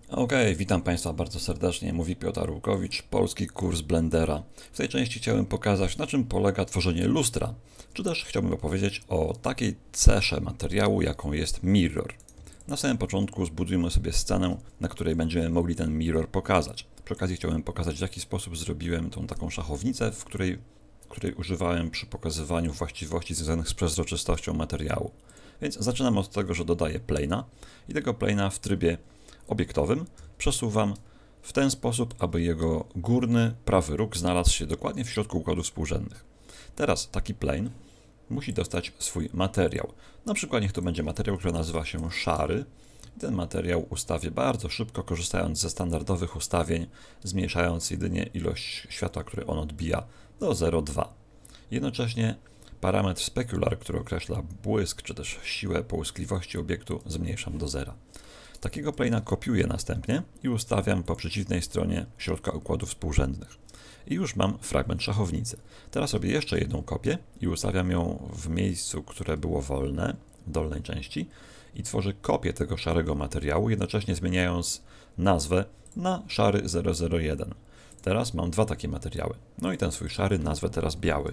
Witam Państwa bardzo serdecznie, mówi Piotr Arłukowicz, polski kurs Blendera. W tej części chciałem pokazać, na czym polega tworzenie lustra, czy też chciałbym opowiedzieć o takiej cesze materiału, jaką jest mirror. Na samym początku zbudujmy sobie scenę, na której będziemy mogli ten mirror pokazać. Przy okazji chciałbym pokazać, w jaki sposób zrobiłem tą taką szachownicę, której używałem przy pokazywaniu właściwości związanych z przezroczystością materiału. Więc zaczynam od tego, że dodaję plane'a i tego plane'a w trybie obiektowym przesuwam w ten sposób, aby jego górny prawy róg znalazł się dokładnie w środku układów współrzędnych. Teraz taki plane musi dostać swój materiał. Na przykład niech to będzie materiał, który nazywa się szary. Ten materiał ustawię bardzo szybko, korzystając ze standardowych ustawień, zmniejszając jedynie ilość światła, które on odbija, do 0,2. Jednocześnie parametr specular, który określa błysk czy też siłę połyskliwości obiektu, zmniejszam do 0. Takiego plane'a kopiuję następnie i ustawiam po przeciwnej stronie środka układów współrzędnych. I już mam fragment szachownicy. Teraz robię jeszcze jedną kopię i ustawiam ją w miejscu, które było wolne, w dolnej części, i tworzę kopię tego szarego materiału, jednocześnie zmieniając nazwę na szary 001. Teraz mam dwa takie materiały. No i ten swój szary nazwę teraz biały.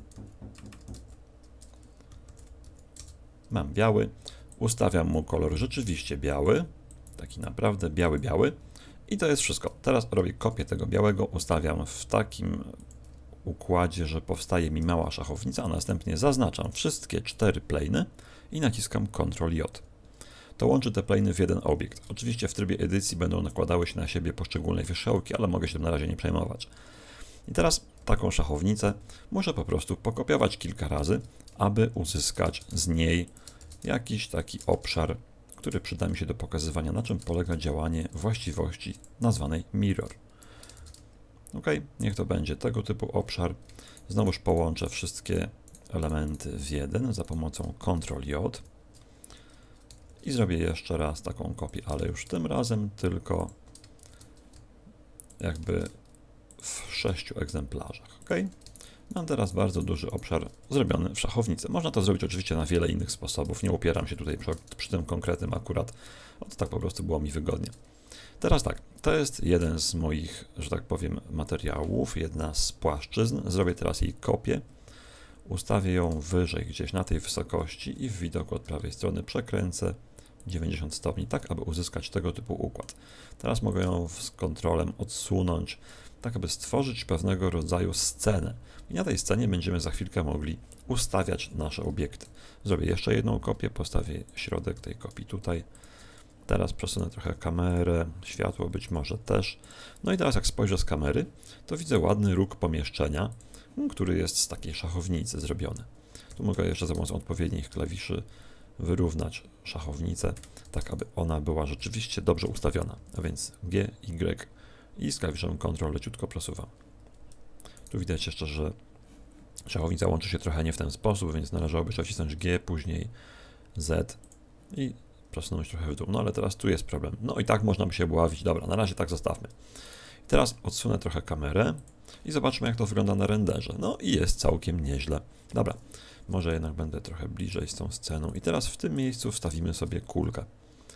Mam biały, ustawiam mu kolor rzeczywiście biały, taki naprawdę biały. I to jest wszystko. Teraz robię kopię tego białego, ustawiam w takim układzie, że powstaje mi mała szachownica, a następnie zaznaczam wszystkie 4 plane'y i naciskam Ctrl+J. To łączy te plane'y w jeden obiekt. Oczywiście w trybie edycji będą nakładały się na siebie poszczególne wierzchołki, ale mogę się tym na razie nie przejmować. I teraz taką szachownicę muszę po prostu pokopiować kilka razy, aby uzyskać z niej jakiś taki obszar, który przyda mi się do pokazywania, na czym polega działanie właściwości nazwanej mirror. OK, niech to będzie tego typu obszar. Znowuż połączę wszystkie elementy w jeden za pomocą Ctrl+J i zrobię jeszcze raz taką kopię, ale już tym razem tylko jakby w 6 egzemplarzach. OK? Mam teraz bardzo duży obszar zrobiony w szachownicy. Można to zrobić oczywiście na wiele innych sposobów. Nie upieram się tutaj przy tym konkretnym akurat. Tak po prostu było mi wygodnie. Teraz tak, to jest jeden z moich, że tak powiem, materiałów, jedna z płaszczyzn. Zrobię teraz jej kopię. Ustawię ją wyżej, gdzieś na tej wysokości i w widoku od prawej strony przekręcę 90 stopni, tak aby uzyskać tego typu układ. Teraz mogę ją z kontrolem odsunąć, tak aby stworzyć pewnego rodzaju scenę. I na tej scenie będziemy za chwilkę mogli ustawiać nasze obiekty. Zrobię jeszcze jedną kopię, postawię środek tej kopii tutaj. Teraz przesunę trochę kamerę, światło być może też. No i teraz jak spojrzę z kamery, to widzę ładny róg pomieszczenia, który jest z takiej szachownicy zrobiony. Tu mogę jeszcze za pomocą odpowiednich klawiszy wyrównać szachownicę, tak aby ona była rzeczywiście dobrze ustawiona. A więc G, Y i z klawiszem Ctrl leciutko przesuwam. Tu widać jeszcze, że szachownica łączy się trochę nie w ten sposób, więc należałoby nacisnąć G, później Z i przesunąć trochę w dół. No ale teraz tu jest problem. No i tak można by się bławić. Dobra, na razie tak zostawmy. Teraz odsunę trochę kamerę i zobaczmy, jak to wygląda na renderze. No i jest całkiem nieźle. Dobra, może jednak będę trochę bliżej z tą sceną. I teraz w tym miejscu wstawimy sobie kulkę.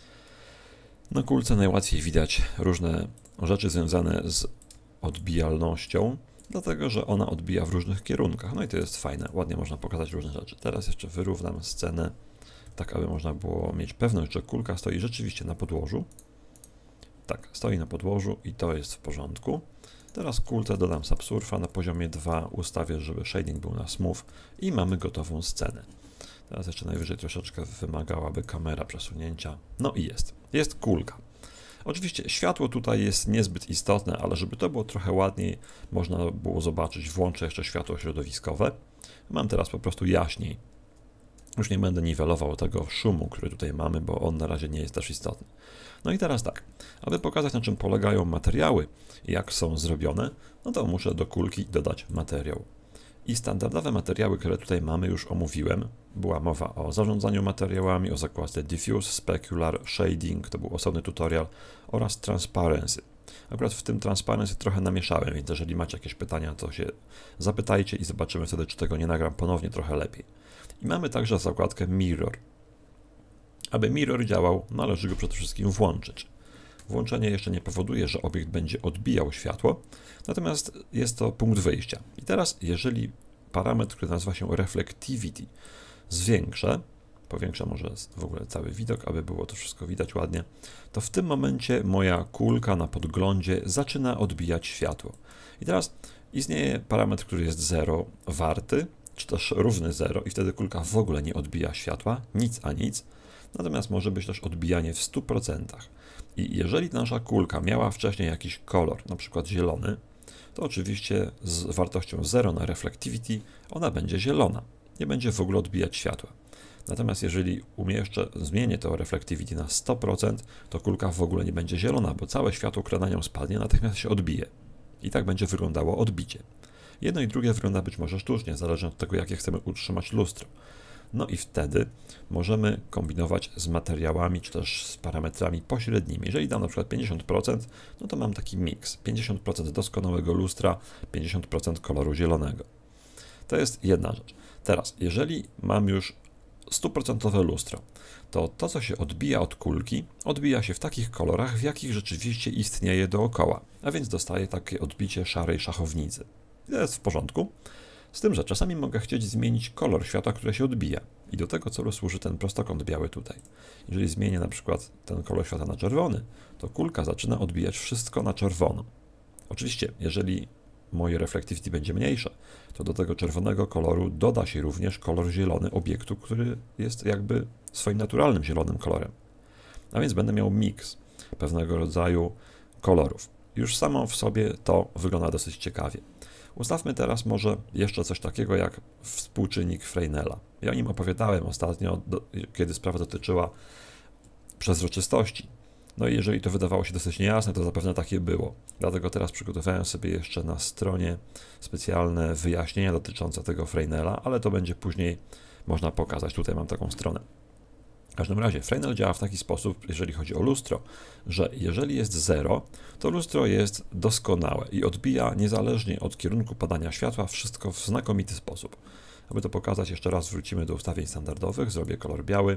Na kulce najłatwiej widać różne rzeczy związane z odbijalnością, dlatego że ona odbija w różnych kierunkach. No i to jest fajne, ładnie można pokazać różne rzeczy. Teraz jeszcze wyrównam scenę, tak aby można było mieć pewność, że kulka stoi rzeczywiście na podłożu. Tak, stoi na podłożu i to jest w porządku. Teraz kulce dodam subsurfa na poziomie 2, ustawię, żeby shading był na smooth i mamy gotową scenę. Teraz jeszcze najwyżej troszeczkę wymagałaby kamera przesunięcia. No i jest. Jest kulka. Oczywiście światło tutaj jest niezbyt istotne, ale żeby to było trochę ładniej, można było zobaczyć, włączę jeszcze światło środowiskowe. Mam teraz po prostu jaśniej. Już nie będę niwelował tego szumu, który tutaj mamy, bo on na razie nie jest też istotny. No i teraz tak, aby pokazać, na czym polegają materiały i jak są zrobione, no to muszę do kulki dodać materiał. I standardowe materiały, które tutaj mamy, już omówiłem. Była mowa o zarządzaniu materiałami, o zakładce Diffuse, Specular, Shading, to był osobny tutorial, oraz Transparency. Akurat w tym Transparency trochę namieszałem, więc jeżeli macie jakieś pytania, to się zapytajcie i zobaczymy wtedy, czy tego nie nagram ponownie trochę lepiej. I mamy także zakładkę Mirror. Aby Mirror działał, należy go przede wszystkim włączyć. Włączenie jeszcze nie powoduje, że obiekt będzie odbijał światło, natomiast jest to punkt wyjścia. I teraz, jeżeli parametr, który nazywa się Reflectivity, zwiększę, powiększę może w ogóle cały widok, aby było to wszystko widać ładnie, to w tym momencie moja kulka na podglądzie zaczyna odbijać światło. I teraz istnieje parametr, który jest 0 warty, czy też równy 0 i wtedy kulka w ogóle nie odbija światła, nic a nic, natomiast może być też odbijanie w 100%. I jeżeli nasza kulka miała wcześniej jakiś kolor, na przykład zielony, to oczywiście z wartością 0 na reflectivity ona będzie zielona, nie będzie w ogóle odbijać światła. Natomiast jeżeli zmienię to reflectivity na 100%, to kulka w ogóle nie będzie zielona, bo całe światło, które na nią spadnie, natychmiast się odbije. I tak będzie wyglądało odbicie. Jedno i drugie wygląda być może sztucznie, zależnie od tego, jakie chcemy utrzymać lustro. No i wtedy możemy kombinować z materiałami, czy też z parametrami pośrednimi. Jeżeli dam na przykład 50%, no to mam taki miks. 50% doskonałego lustra, 50% koloru zielonego. To jest jedna rzecz. Teraz, jeżeli mam już 100% lustro, to co się odbija od kulki, odbija się w takich kolorach, w jakich rzeczywiście istnieje dookoła, a więc dostaję takie odbicie szarej szachownicy. I to jest w porządku, z tym, że czasami mogę chcieć zmienić kolor światła, które się odbija i do tego celu służy ten prostokąt biały tutaj. Jeżeli zmienię na przykład ten kolor światła na czerwony, to kulka zaczyna odbijać wszystko na czerwono. Oczywiście, jeżeli moje reflectivity będzie mniejsze, to do tego czerwonego koloru doda się również kolor zielony obiektu, który jest jakby swoim naturalnym zielonym kolorem. A więc będę miał miks pewnego rodzaju kolorów. Już samo w sobie to wygląda dosyć ciekawie. Ustawmy teraz może jeszcze coś takiego jak współczynnik Fresnela. Ja o nim opowiadałem ostatnio, kiedy sprawa dotyczyła przezroczystości. No i jeżeli to wydawało się dosyć niejasne, to zapewne takie było. Dlatego teraz przygotowałem sobie jeszcze na stronie specjalne wyjaśnienia dotyczące tego Fresnela, ale to będzie później można pokazać. Tutaj mam taką stronę. W każdym razie Fresnel działa w taki sposób, jeżeli chodzi o lustro, że jeżeli jest 0, to lustro jest doskonałe i odbija niezależnie od kierunku padania światła wszystko w znakomity sposób. Aby to pokazać, jeszcze raz wrócimy do ustawień standardowych, zrobię kolor biały,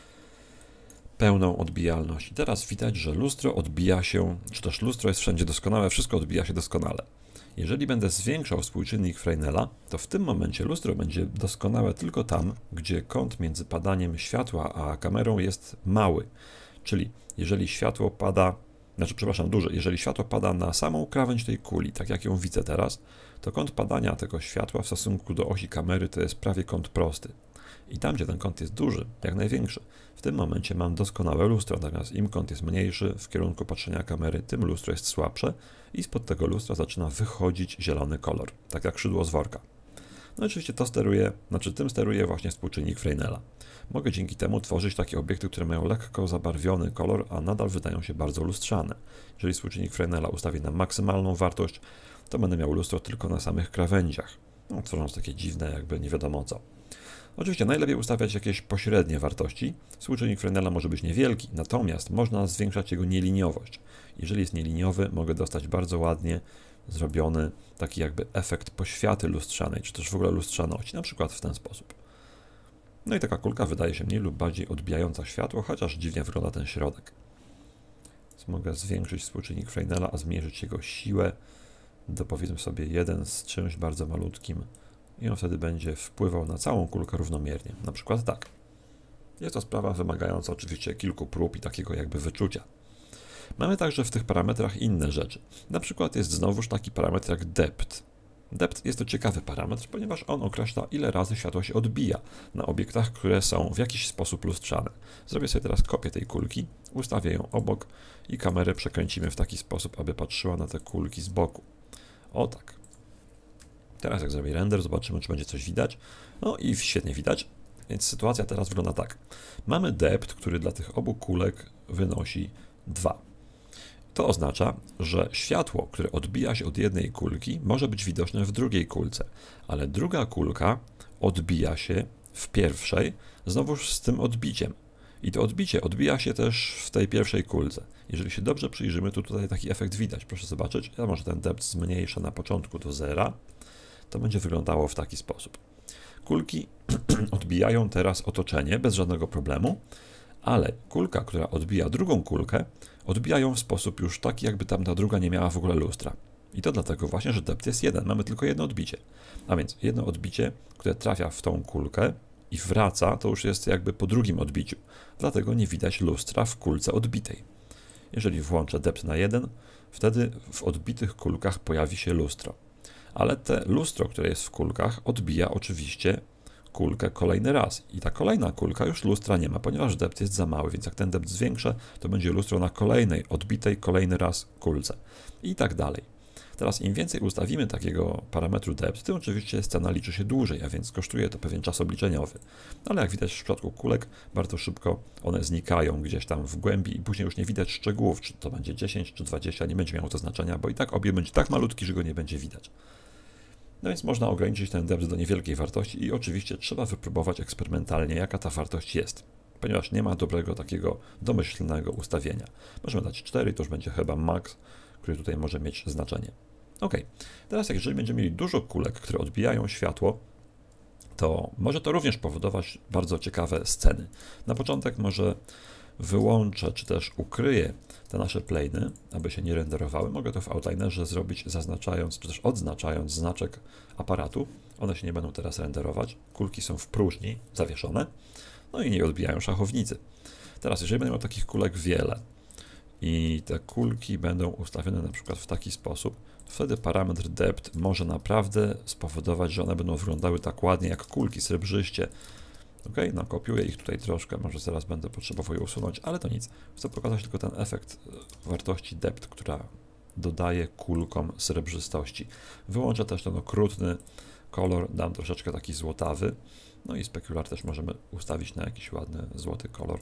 pełną odbijalność. I teraz widać, że lustro odbija się, czy też lustro jest wszędzie doskonałe, wszystko odbija się doskonale. Jeżeli będę zwiększał współczynnik Fresnela, to w tym momencie lustro będzie doskonałe tylko tam, gdzie kąt między padaniem światła a kamerą jest mały. Czyli jeżeli światło pada, duży, jeżeli światło pada na samą krawędź tej kuli, tak jak ją widzę teraz, to kąt padania tego światła w stosunku do osi kamery to jest prawie kąt prosty. I tam, gdzie ten kąt jest duży, jak największy, w tym momencie mam doskonałe lustro, natomiast im kąt jest mniejszy w kierunku patrzenia kamery, tym lustro jest słabsze i spod tego lustra zaczyna wychodzić zielony kolor, tak jak szydło z worka. No oczywiście tym steruje właśnie współczynnik Fresnela. Mogę dzięki temu tworzyć takie obiekty, które mają lekko zabarwiony kolor, a nadal wydają się bardzo lustrzane. Jeżeli współczynnik Fresnela ustawię na maksymalną wartość, to będę miał lustro tylko na samych krawędziach, tworząc takie dziwne jakby nie wiadomo co. Oczywiście najlepiej ustawiać jakieś pośrednie wartości. Współczynnik Fresnela może być niewielki, natomiast można zwiększać jego nieliniowość. Jeżeli jest nieliniowy, mogę dostać bardzo ładnie zrobiony taki jakby efekt poświaty lustrzanej, czy też w ogóle lustrzaności, na przykład w ten sposób. No i taka kulka wydaje się mniej lub bardziej odbijająca światło, chociaż dziwnie wygląda ten środek. Więc mogę zwiększyć współczynnik Fresnela, a zmniejszyć jego siłę do powiedzmy sobie 1 z czymś bardzo malutkim. I on wtedy będzie wpływał na całą kulkę równomiernie. Na przykład tak. Jest to sprawa wymagająca oczywiście kilku prób i takiego jakby wyczucia. Mamy także w tych parametrach inne rzeczy. Na przykład jest znowuż taki parametr jak depth. Depth jest to ciekawy parametr, ponieważ on określa, ile razy światło się odbija na obiektach, które są w jakiś sposób lustrzane. Zrobię sobie teraz kopię tej kulki, ustawię ją obok i kamerę przekręcimy w taki sposób, aby patrzyła na te kulki z boku. O tak. Teraz jak zrobię render, zobaczymy, czy będzie coś widać. No i świetnie widać. Więc sytuacja teraz wygląda tak. Mamy depth, który dla tych obu kulek wynosi 2. To oznacza, że światło, które odbija się od jednej kulki, może być widoczne w drugiej kulce, ale druga kulka odbija się w pierwszej, znowuż z tym odbiciem. I to odbicie odbija się też w tej pierwszej kulce. Jeżeli się dobrze przyjrzymy, to tutaj taki efekt widać. Proszę zobaczyć, ja może ten depth zmniejszę na początku do 0. To będzie wyglądało w taki sposób. Kulki odbijają teraz otoczenie bez żadnego problemu, ale kulka, która odbija drugą kulkę, odbija ją w sposób już taki, jakby tamta druga nie miała w ogóle lustra. I to dlatego właśnie, że depth jest 1, mamy tylko jedno odbicie. A więc jedno odbicie, które trafia w tą kulkę i wraca, to już jest jakby po drugim odbiciu. Dlatego nie widać lustra w kulce odbitej. Jeżeli włączę depth na 1, wtedy w odbitych kulkach pojawi się lustro. Ale te lustro, które jest w kulkach, odbija oczywiście kulkę kolejny raz. I ta kolejna kulka już lustra nie ma, ponieważ depth jest za mały, więc jak ten depth zwiększę, to będzie lustro na kolejnej, odbitej kolejny raz kulce. I tak dalej. Teraz im więcej ustawimy takiego parametru depth, tym oczywiście scena liczy się dłużej, a więc kosztuje to pewien czas obliczeniowy. Ale jak widać w przypadku kulek, bardzo szybko one znikają gdzieś tam w głębi i później już nie widać szczegółów, czy to będzie 10 czy 20, nie będzie miało to znaczenia, bo i tak obiekt będzie tak malutki, że go nie będzie widać. No więc można ograniczyć ten depth do niewielkiej wartości i oczywiście trzeba wypróbować eksperymentalnie, jaka ta wartość jest, ponieważ nie ma dobrego takiego domyślnego ustawienia. Możemy dać 4, to już będzie chyba max, który tutaj może mieć znaczenie. Ok, teraz jeżeli będziemy mieli dużo kulek, które odbijają światło, to może to również powodować bardzo ciekawe sceny. Na początek może wyłączę, czy też ukryję te nasze plane'y, aby się nie renderowały. Mogę to w Outlinerze zrobić zaznaczając, czy też odznaczając znaczek aparatu. One się nie będą teraz renderować. Kulki są w próżni, zawieszone, no i nie odbijają szachownicy. Teraz, jeżeli będę miał takich kulek wiele i te kulki będą ustawione na przykład w taki sposób, to wtedy parametr depth może naprawdę spowodować, że one będą wyglądały tak ładnie jak kulki srebrzyście. Ok, nakopiuję ich tutaj troszkę, może zaraz będę potrzebował je usunąć, ale to nic. Chcę pokazać tylko ten efekt wartości depth, która dodaje kulkom srebrzystości. Wyłączę też ten okrutny kolor, dam troszeczkę taki złotawy. No i specular też możemy ustawić na jakiś ładny złoty kolor.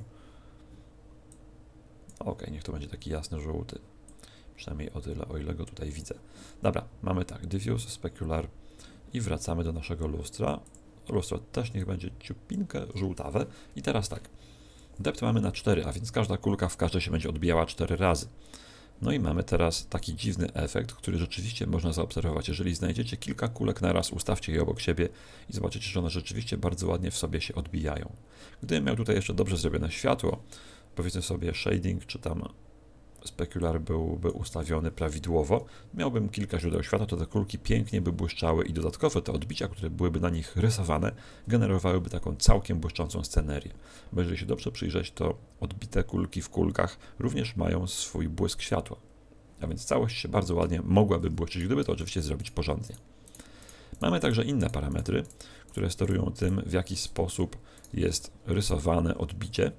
Ok, niech to będzie taki jasny żółty. Przynajmniej o tyle, o ile go tutaj widzę. Dobra, mamy tak, diffuse, specular i wracamy do naszego lustra. Lustro też niech będzie ciupinkę żółtawe. I teraz tak, depth mamy na 4, a więc każda kulka w każdej się będzie odbijała 4 razy. No i mamy teraz taki dziwny efekt, który rzeczywiście można zaobserwować. Jeżeli znajdziecie kilka kulek na raz, ustawcie je obok siebie i zobaczycie, że one rzeczywiście bardzo ładnie w sobie się odbijają. Gdybym miał tutaj jeszcze dobrze zrobione światło, powiedzmy sobie shading, czy tam specular byłby ustawiony prawidłowo, miałbym kilka źródeł światła, to te kulki pięknie by błyszczały i dodatkowo te odbicia, które byłyby na nich rysowane, generowałyby taką całkiem błyszczącą scenerię. Bo jeżeli się dobrze przyjrzeć, to odbite kulki w kulkach również mają swój błysk światła. A więc całość się bardzo ładnie mogłaby błyszczyć, gdyby to oczywiście zrobić porządnie. Mamy także inne parametry, które sterują tym, w jaki sposób jest rysowane odbicie.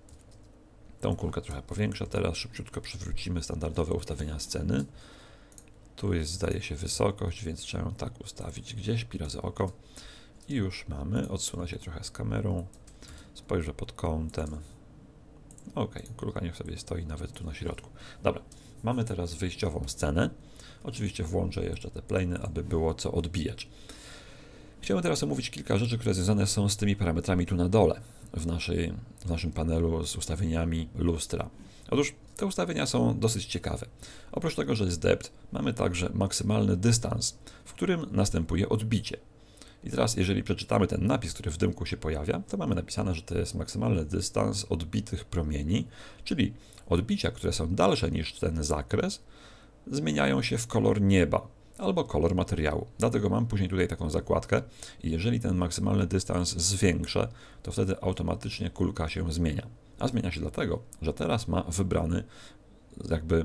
Tą kulkę trochę powiększę, teraz szybciutko przywrócimy standardowe ustawienia sceny. Tu jest, zdaje się, wysokość, więc trzeba ją tak ustawić gdzieś, pi razy oko. I już mamy, odsunę się trochę z kamerą, spojrzę pod kątem. Ok, kulka niech sobie stoi nawet tu na środku. Dobra, mamy teraz wyjściową scenę. Oczywiście włączę jeszcze te plane'y, aby było co odbijać. Chciałbym teraz omówić kilka rzeczy, które związane są z tymi parametrami tu na dole, w naszym panelu z ustawieniami lustra. Otóż te ustawienia są dosyć ciekawe. Oprócz tego, że jest depth, mamy także maksymalny dystans, w którym następuje odbicie. I teraz, jeżeli przeczytamy ten napis, który w dymku się pojawia, to mamy napisane, że to jest maksymalny dystans odbitych promieni, czyli odbicia, które są dalsze niż ten zakres, zmieniają się w kolor nieba albo kolor materiału. Dlatego mam później tutaj taką zakładkę i jeżeli ten maksymalny dystans zwiększę, to wtedy automatycznie kulka się zmienia. A zmienia się dlatego, że teraz ma wybrany jakby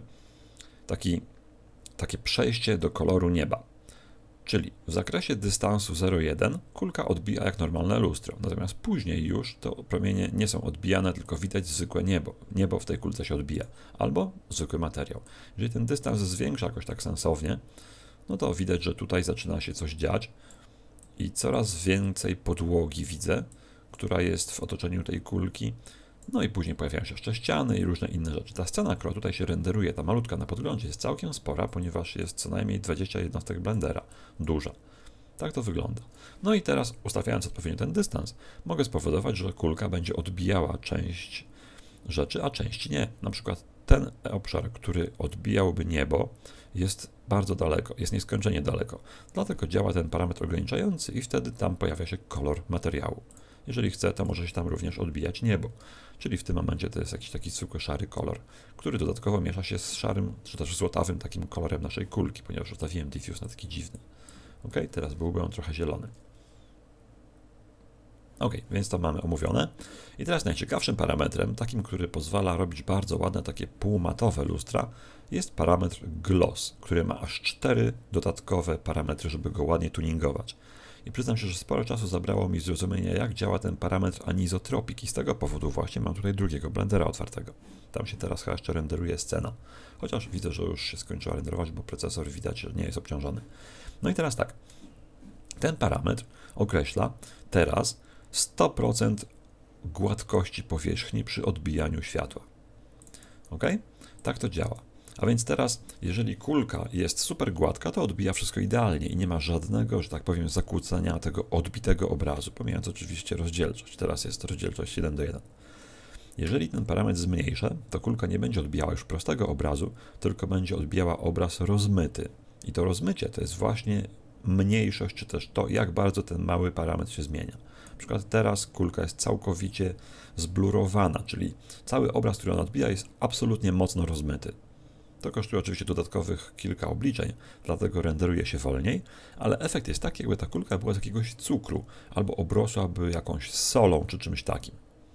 takie przejście do koloru nieba. Czyli w zakresie dystansu 0,1 kulka odbija jak normalne lustro, natomiast później już to promienie nie są odbijane, tylko widać zwykłe niebo. Niebo w tej kulce się odbija, albo zwykły materiał. Jeżeli ten dystans zwiększa jakoś tak sensownie, no to widać, że tutaj zaczyna się coś dziać i coraz więcej podłogi widzę, która jest w otoczeniu tej kulki. No i później pojawiają się jeszcze ściany i różne inne rzeczy. Ta scena, która tutaj się renderuje, ta malutka na podglądzie, jest całkiem spora, ponieważ jest co najmniej 20 jednostek blendera. Duża. Tak to wygląda. No i teraz, ustawiając odpowiednio ten dystans, mogę spowodować, że kulka będzie odbijała część rzeczy, a część nie. Na przykład ten obszar, który odbijałby niebo, jest bardzo daleko, jest nieskończenie daleko. Dlatego działa ten parametr ograniczający i wtedy tam pojawia się kolor materiału. Jeżeli chce, to może się tam również odbijać niebo. Czyli w tym momencie to jest jakiś taki zwykły szary kolor, który dodatkowo miesza się z szarym, czy też złotawym takim kolorem naszej kulki, ponieważ ustawiłem diffuse na taki dziwny. Ok, teraz byłby on trochę zielony. Ok, więc to mamy omówione. I teraz najciekawszym parametrem, takim, który pozwala robić bardzo ładne takie półmatowe lustra, jest parametr gloss, który ma aż 4 dodatkowe parametry, żeby go ładnie tuningować. I przyznam się, że sporo czasu zabrało mi zrozumienie, jak działa ten parametr anizotropic i z tego powodu właśnie mam tutaj drugiego blendera otwartego. Tam się teraz chyba jeszcze renderuje scena, chociaż widzę, że już się skończyła renderować, bo procesor widać, że nie jest obciążony. No i teraz tak, ten parametr określa teraz 100% gładkości powierzchni przy odbijaniu światła. Ok? Tak to działa. A więc teraz, jeżeli kulka jest super gładka, to odbija wszystko idealnie i nie ma żadnego, że tak powiem, zakłócenia tego odbitego obrazu, pomijając oczywiście rozdzielczość. Teraz jest rozdzielczość 1:1. Jeżeli ten parametr zmniejszę, to kulka nie będzie odbijała już prostego obrazu, tylko będzie odbijała obraz rozmyty. I to rozmycie to jest właśnie mniejszość, czy też to, jak bardzo ten mały parametr się zmienia. Na przykład teraz kulka jest całkowicie zblurowana, czyli cały obraz, który on odbija, jest absolutnie mocno rozmyty. To kosztuje oczywiście dodatkowych kilka obliczeń, dlatego renderuje się wolniej, ale efekt jest taki, jakby ta kulka była z jakiegoś cukru, albo obrosłaby jakąś solą, czy czymś takim.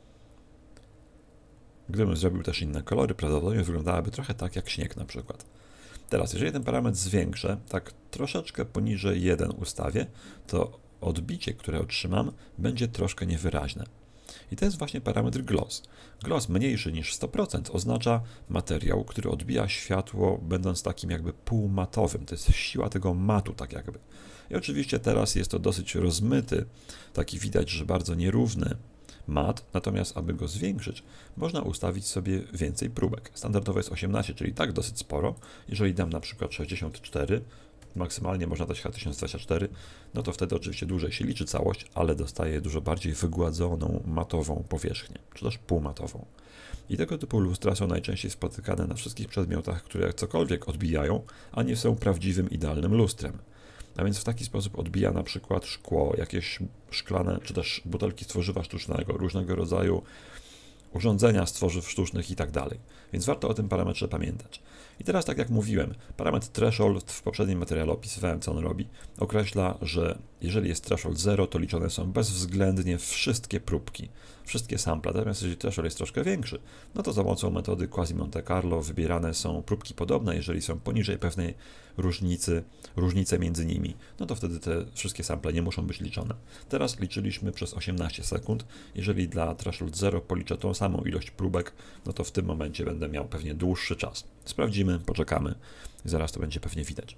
Gdybym zrobił też inne kolory, prawdopodobnie wyglądałaby trochę tak jak śnieg na przykład. Teraz, jeżeli ten parametr zwiększę, tak troszeczkę poniżej 1 ustawię, to odbicie, które otrzymam, będzie troszkę niewyraźne. I to jest właśnie parametr gloss. Gloss mniejszy niż 100% oznacza materiał, który odbija światło, będąc takim jakby półmatowym. To jest siła tego matu, tak jakby. I oczywiście teraz jest to dosyć rozmyty, taki widać, że bardzo nierówny mat, natomiast aby go zwiększyć, można ustawić sobie więcej próbek. Standardowo jest 18, czyli tak dosyć sporo. Jeżeli dam na przykład 64, maksymalnie można dać H1024, no to wtedy oczywiście dłużej się liczy całość, ale dostaje dużo bardziej wygładzoną, matową powierzchnię, czy też półmatową. I tego typu lustra są najczęściej spotykane na wszystkich przedmiotach, które cokolwiek odbijają, a nie są prawdziwym, idealnym lustrem. A więc w taki sposób odbija na przykład szkło, jakieś szklane, czy też butelki z tworzywa sztucznego, różnego rodzaju urządzenia z tworzyw sztucznych i tak dalej. Więc warto o tym parametrze pamiętać. I teraz, tak jak mówiłem, parametr threshold w poprzednim materiale opisywałem, co on robi. Określa, że jeżeli jest threshold 0, to liczone są bezwzględnie wszystkie próbki, wszystkie sample. Natomiast jeżeli threshold jest troszkę większy, no to za pomocą metody quasi Monte Carlo wybierane są próbki podobne. Jeżeli są poniżej pewnej różnice między nimi, no to wtedy te wszystkie sample nie muszą być liczone. Teraz liczyliśmy przez 18 sekund. Jeżeli dla threshold 0 policzę tą samą ilość próbek, no to w tym momencie będę miał pewnie dłuższy czas. Sprawdzimy, poczekamy i zaraz to będzie pewnie widać.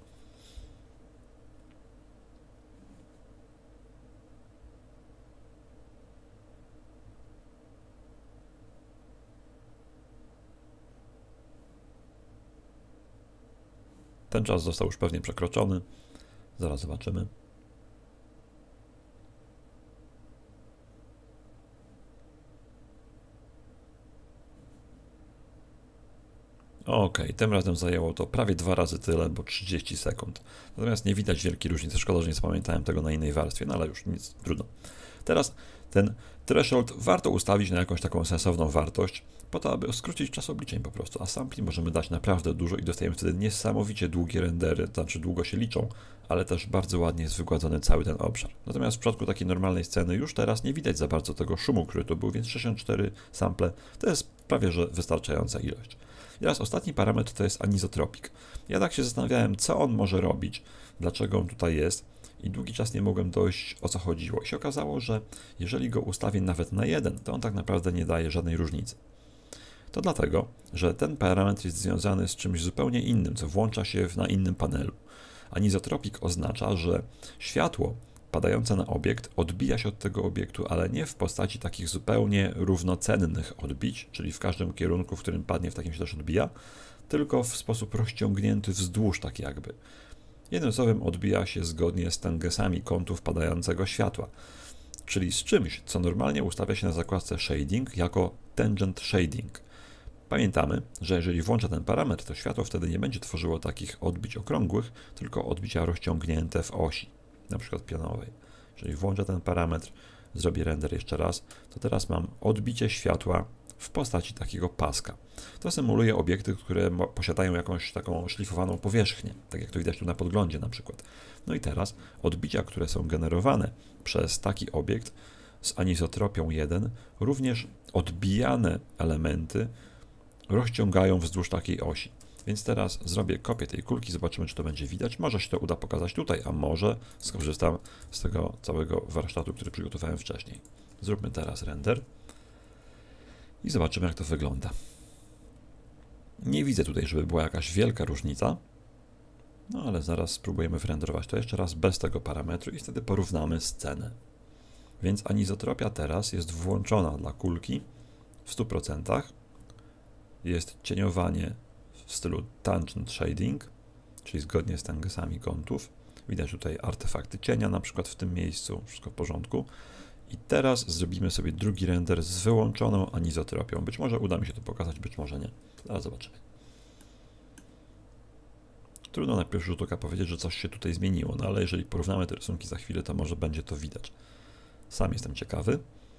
Ten czas został już pewnie przekroczony. Zaraz zobaczymy. Ok, tym razem zajęło to prawie 2 razy tyle, bo 30 sekund. Natomiast nie widać wielkiej różnicy. Szkoda, że nie zapamiętałem tego na innej warstwie, no ale już nic, trudno. Teraz ten threshold warto ustawić na jakąś taką sensowną wartość, po to, aby skrócić czas obliczeń po prostu, a sampli możemy dać naprawdę dużo i dostajemy wtedy niesamowicie długie rendery, to znaczy długo się liczą, ale też bardzo ładnie jest wygładzony cały ten obszar. Natomiast w przypadku takiej normalnej sceny już teraz nie widać za bardzo tego szumu, który tu był, więc 64 sample to jest prawie że wystarczająca ilość. I teraz ostatni parametr to jest anizotropic. Ja tak się zastanawiałem, co on może robić, dlaczego on tutaj jest i długi czas nie mogłem dojść, o co chodziło. I się okazało, że jeżeli go ustawię nawet na 1, to on tak naprawdę nie daje żadnej różnicy. To dlatego, że ten parametr jest związany z czymś zupełnie innym, co włącza się na innym panelu. Anizotropic oznacza, że światło padające na obiekt odbija się od tego obiektu, ale nie w postaci takich zupełnie równocennych odbić, czyli w każdym kierunku, w którym padnie, w takim się też odbija, tylko w sposób rozciągnięty wzdłuż, tak jakby. Jednym słowem odbija się zgodnie z tangensami kątów padającego światła, czyli z czymś, co normalnie ustawia się na zakładce shading jako tangent shading. Pamiętamy, że jeżeli włączę ten parametr, to światło wtedy nie będzie tworzyło takich odbić okrągłych, tylko odbicia rozciągnięte w osi, na przykład pionowej. Jeżeli włączę ten parametr, zrobię render jeszcze raz, to teraz mam odbicie światła w postaci takiego paska. To symuluje obiekty, które posiadają jakąś taką szlifowaną powierzchnię, tak jak to widać tu na podglądzie na przykład. No i teraz odbicia, które są generowane przez taki obiekt z anizotropią 1, również odbijane elementy rozciągają wzdłuż takiej osi. Więc teraz zrobię kopię tej kulki, zobaczymy, czy to będzie widać. Może się to uda pokazać tutaj, a może skorzystam z tego całego warsztatu, który przygotowałem wcześniej. Zróbmy teraz render i zobaczymy, jak to wygląda. Nie widzę tutaj, żeby była jakaś wielka różnica, no ale zaraz spróbujemy wyrenderować to jeszcze raz bez tego parametru i wtedy porównamy scenę. Więc anizotropia teraz jest włączona dla kulki w 100%. Jest cieniowanie w stylu tangent shading, czyli zgodnie z tangensami kątów. Widać tutaj artefakty cienia, na przykład w tym miejscu, wszystko w porządku. I teraz zrobimy sobie drugi render z wyłączoną anizotropią. Być może uda mi się to pokazać, być może nie. Zaraz zobaczymy. Trudno na pierwszy rzut oka powiedzieć, że coś się tutaj zmieniło, no ale jeżeli porównamy te rysunki za chwilę, to może będzie to widać. Sam jestem ciekawy.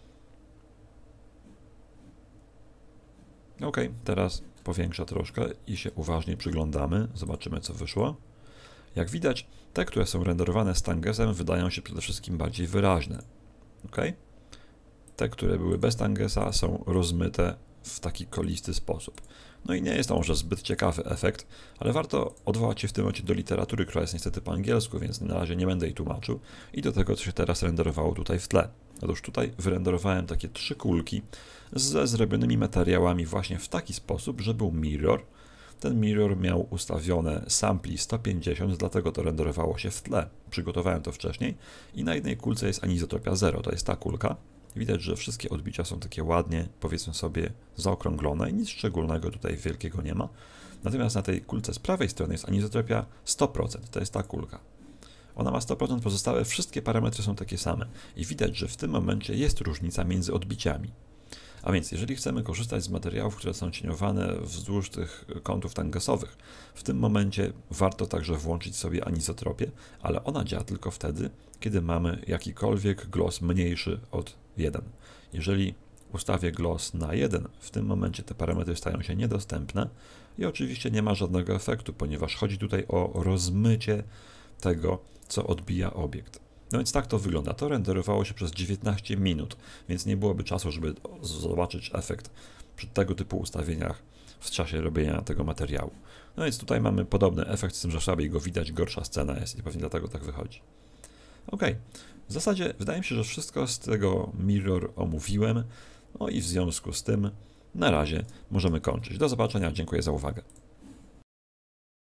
Ok, teraz powiększa troszkę i się uważnie przyglądamy. Zobaczymy, co wyszło. Jak widać, te, które są renderowane z tangesem, wydają się przede wszystkim bardziej wyraźne. Ok? Te, które były bez tangesa, są rozmyte w taki kolisty sposób. No i nie jest to może zbyt ciekawy efekt, ale warto odwołać się w tym momencie do literatury, która jest niestety po angielsku, więc na razie nie będę jej tłumaczył, i do tego, co się teraz renderowało tutaj w tle. Otóż tutaj wyrenderowałem takie 3 kulki ze zrobionymi materiałami właśnie w taki sposób, że był mirror. Ten mirror miał ustawione sampli 150, dlatego to renderowało się w tle. Przygotowałem to wcześniej i na jednej kulce jest anizotropia 0, to jest ta kulka. Widać, że wszystkie odbicia są takie ładnie, powiedzmy sobie, zaokrąglone i nic szczególnego tutaj wielkiego nie ma. Natomiast na tej kulce z prawej strony jest anizotropia 100%, to jest ta kulka. Ona ma 100%, pozostałe wszystkie parametry są takie same i widać, że w tym momencie jest różnica między odbiciami. A więc jeżeli chcemy korzystać z materiałów, które są cieniowane wzdłuż tych kątów tangesowych, w tym momencie warto także włączyć sobie anizotropię, ale ona działa tylko wtedy, kiedy mamy jakikolwiek gloss mniejszy od 1. Jeżeli ustawię gloss na 1, w tym momencie te parametry stają się niedostępne i oczywiście nie ma żadnego efektu, ponieważ chodzi tutaj o rozmycie tego, co odbija obiekt. No więc tak to wygląda. To renderowało się przez 19 minut, więc nie byłoby czasu, żeby zobaczyć efekt przy tego typu ustawieniach w czasie robienia tego materiału. No więc tutaj mamy podobny efekt, z tym, że słabiej go widać, gorsza scena jest i pewnie dlatego tak wychodzi. Ok, w zasadzie wydaje mi się, że wszystko z tego mirror omówiłem, no i w związku z tym na razie możemy kończyć. Do zobaczenia, dziękuję za uwagę.